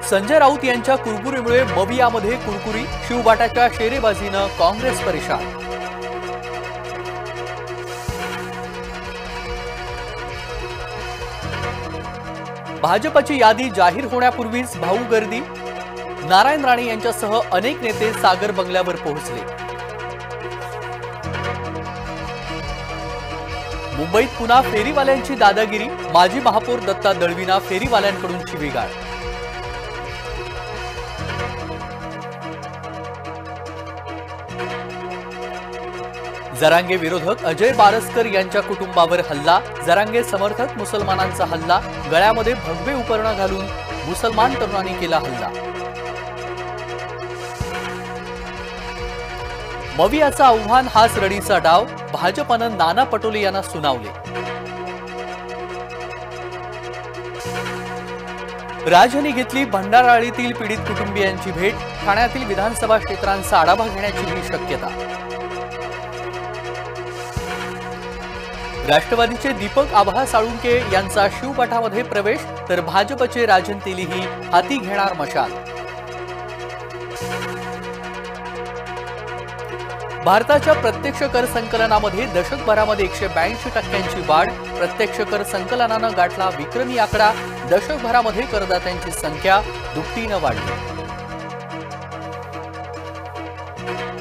संजय राऊत यांच्या कुरकुरीमुळे मवियामध्ये कुरकुरी, शिवबाटाच्या शेरेबाजीनं काँग्रेस परेशान। भाजपची यादी जाहीर होण्यापूर्वीच भाऊ गर्दी, नारायण राणे यांच्यासह अनेक नेते सागर बंगल्यावर पोहोचले। मुंबईत पुन्हा फेरीवाल्यांची दादागिरी, माजी महापौर दत्ता दळवींना फेरीवाल्यांकडून शिवीगाळ। जरांगे विरोधक अजय बारसकर यांच्या कुटुंबावर हल्ला, जरांगे समर्थक मुसलमानांचा हल्ला, गळ्यामध्ये भगवे उपकरणं घालून मुसलमान तरुणांनी केला हल्ला। मवियाचं आव्हान हाच रडीचा डाव, भाजपनं नाना पटोले यांना सुनावले। राजनी घेतली भंडाराळीतील पीडित कुटुंबियांची भेट, ठाण्यातील विधानसभा क्षेत्रांचा आढावा घेण्याची शक्यता। राष्ट्रवादीचे दीपक आभा साळुंके यांचा शिवबाटामध्ये प्रवेश, तर भाजपचे राजन तेलीही हाती घेणार मशाल। भारताच्या प्रत्यक्ष कर संकलनामध्ये दशकभरामध्ये 182% वाढ, प्रत्यक्ष कर संकलनानं गाठला विक्रमी आकडा, दशकभरामध्ये करदात्यांची संख्या दुपटीनं वाढली।